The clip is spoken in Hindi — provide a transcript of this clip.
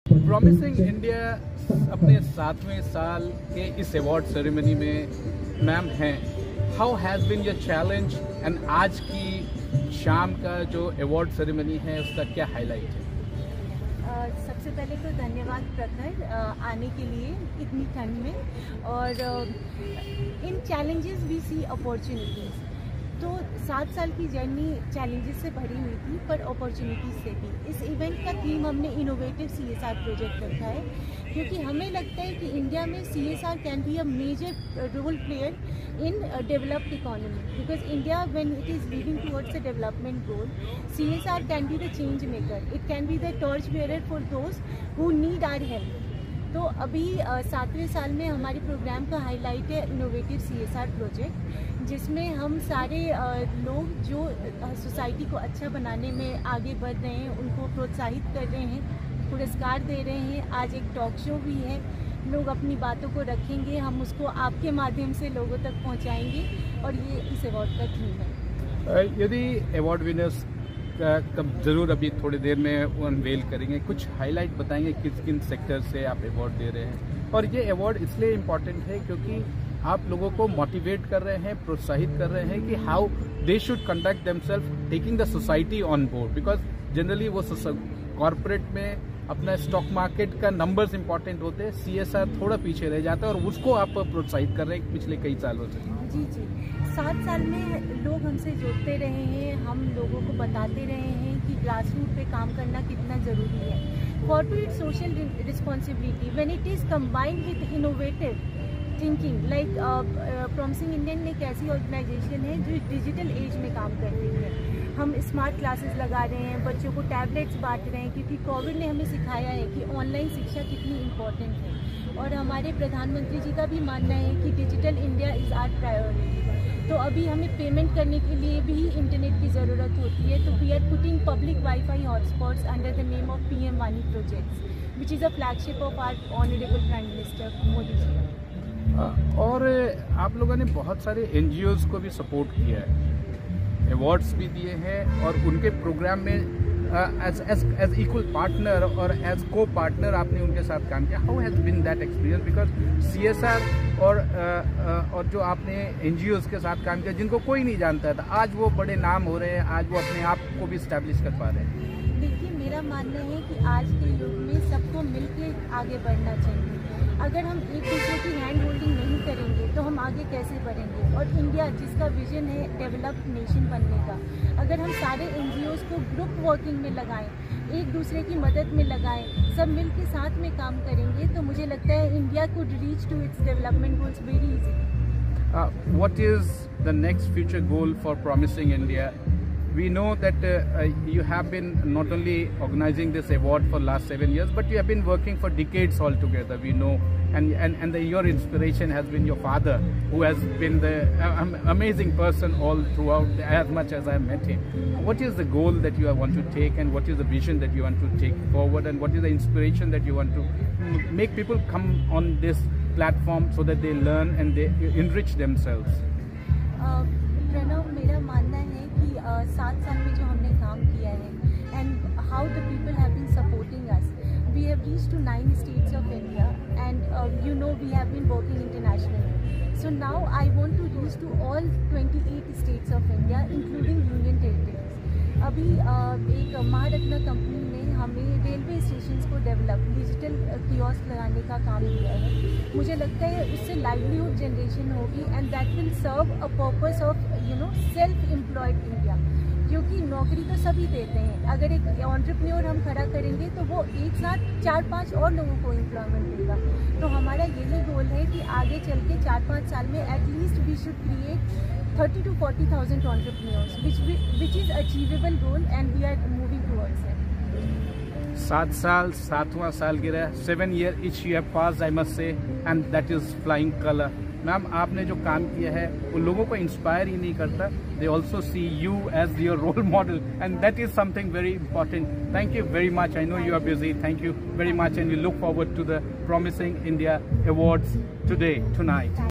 प्रॉमिसिंग इंडिया अपने 7वें साल के इस अवार्ड सेरेमनी में मैम हैं। How has been your challenge and आज की शाम का जो अवार्ड सेरेमनी है उसका क्या हाईलाइट है? सबसे पहले तो धन्यवाद प्रखर आने के लिए इतनी ठंड में, और इन चैलेंजेस वी सी अपॉर्चुनिटीज़। तो 7 साल की जर्नी चैलेंजेस से भरी हुई थी पर अपॉर्चुनिटीज से भी। इस इवेंट का थीम हमने इनोवेटिव CSR प्रोजेक्ट रखा है, क्योंकि हमें लगता है कि इंडिया में CSR can be a major role player in developed economy, because India when it is leading towards a development goal, CSR can be the change maker, it can be the torch bearer for those who need our help. तो अभी 7वें साल में हमारे प्रोग्राम का हाईलाइट है इनोवेटिव CSR प्रोजेक्ट, जिसमें हम सारे लोग जो सोसाइटी को अच्छा बनाने में आगे बढ़ रहे हैं उनको प्रोत्साहित कर रहे हैं, पुरस्कार दे रहे हैं। आज एक टॉक शो भी है, लोग अपनी बातों को रखेंगे, हम उसको आपके माध्यम से लोगों तक पहुंचाएंगे, और ये इस अवार्ड का थीम है। यदि अवार्ड विनर्स कब ज़रूर अभी थोड़ी देर में अनवेल करेंगे, कुछ हाईलाइट बताएंगे किस किन सेक्टर से आप अवार्ड दे रहे हैं? और ये अवार्ड इसलिए इम्पॉर्टेंट है क्योंकि आप लोगों को मोटिवेट कर रहे हैं, प्रोत्साहित कर रहे हैं कि how they should conduct themselves taking the society on board, because generally वो कॉर्पोरेट में अपना स्टॉक मार्केट का नंबर्स इंपॉर्टेंट होते हैं, CSR थोड़ा पीछे रह जाता है, और उसको आप प्रोत्साहित कर रहे हैं पिछले कई सालों से। जी 7 साल में लोग हमसे जुड़ते रहे हैं, हम लोगों को बताते रहे हैं कि ग्रास रूट पे काम करना कितना ज़रूरी है। Corporate social responsibility when it is combined with innovative thinking, like promising Indian एक ऐसी ऑर्गेनाइजेशन है जो डिजिटल एज में काम कर रही है। हम स्मार्ट क्लासेस लगा रहे हैं, बच्चों को टैबलेट्स बांट रहे हैं, क्योंकि कोविड ने हमें सिखाया है कि ऑनलाइन शिक्षा कितनी इम्पोर्टेंट है, और हमारे प्रधानमंत्री जी का भी मानना है कि digital India is our priority. तो अभी हमें पेमेंट करने के लिए भी इंटरनेट की ज़रूरत होती है, तो we are putting public wifi hotspots under the name of PM वानी projects, which is a flagship of our honourable prime minister Modi ji. और आप लोगों ने बहुत सारे NGOs को भी सपोर्ट किया है, अवार्ड्स भी दिए हैं, और उनके प्रोग्राम में एज इक्वल पार्टनर और एज को पार्टनर आपने उनके साथ काम किया। How has been that experience? Because CSR और जो आपने NGOs के साथ काम किया जिनको कोई नहीं जानता था, आज वो बड़े नाम हो रहे हैं, आज वो अपने आप को भी स्टैब्लिश कर पा रहे हैं। देखिए, मेरा मानना है कि आज के युग में सबको मिलकर आगे बढ़ना चाहिए। अगर हम एक दूसरे की हैंड होल्डिंग नहीं करेंगे तो हम आगे कैसे बढ़ेंगे? और इंडिया जिसका विजन है डेवलप्ड नेशन बनने का, अगर हम सारे NGOs को ग्रुप वर्किंग में लगाएं, एक दूसरे की मदद में लगाएं, सब मिल के साथ में काम करेंगे, तो मुझे लगता है India could reach to its development goals very easily. What is the next future goal for Promising India? We know that you have been not only organizing this award for last 7 years, but you have been working for decades altogether. We know, and your inspiration has been your father, who has been the amazing person all throughout, as much as I met him. What is the goal that you want to take, and what is the vision that you want to take forward, and what is the inspiration that you want to make people come on this platform so that they learn and they enrich themselves? Pranav, मेरा मानना है कि 7 साल में जो हमने काम किया है, and how the people have been supporting us, we have reached to 9 states of India, and you know we have been working internationally. So now I want to reach to all 28 states of India, including Union Territories. अभी एक महारत्ना कंपनी ने हमें रेलवे स्टेशंस को डेवलप डिजिटल कियोस्क लगाने का काम किया है। मुझे लगता है उससे लाइवलीहुड जनरेशन होगी, and that will serve a purpose of self employed India, क्योंकि नौकरी तो सभी देते हैं। अगर एक एंटरप्रेन्योर हम खड़ा करेंगे तो वो एक साथ 4-5 और लोगों को एम्प्लॉयमेंट देगा। तो हमारा यही गोल है कि आगे चल के 4-5 साल में at least we should create 30,000 to 40,000 entrepreneurs, which is achievable goal, and we are moving towards it. 7 साल, 7वां साल गिरा, 7 year each you have passed, I must say, and that is flying color. Ma'am, आपने जो काम किया है वो लोगों को इंस्पायर ही नहीं करता, they also see you as your role model, and that is something very important. Thank you very much. I know you are busy. Thank you very much, and we look forward to the Promising India Awards tonight.